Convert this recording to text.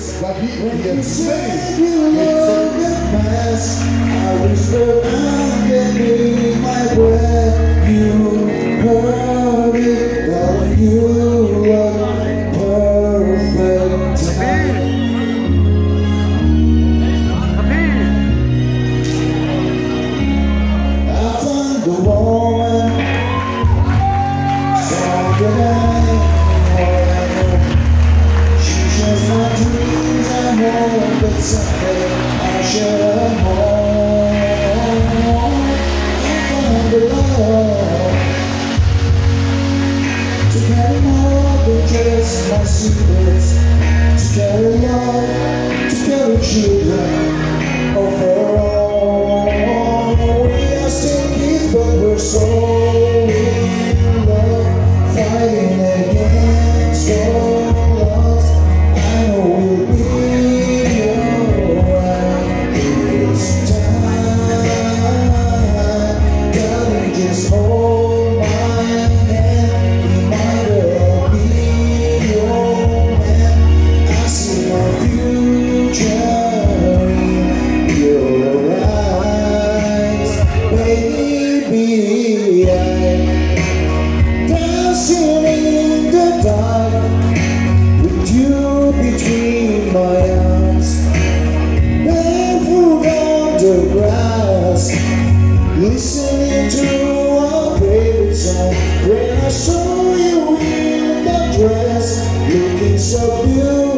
When you said you loved the past, I whispered underneath my breath. You heard it, darling, you look perfect tonight. I found the woman, stronger than anyone. She shares my dreams and hope that someday I'll share a home. I found the love to carry more than just my secrets, to carry love, to carry children of her own. We are still kids, but we're so in love, fighting against all odds. I know we'll be alright this time. Darling, just hold my hand. We might well be your man. I see my future in your eyes, baby. I'm dancing in the dark with you between my arms, barefoot on the grass, listening to our favorite song. When I saw you in that dress, looking so beautiful.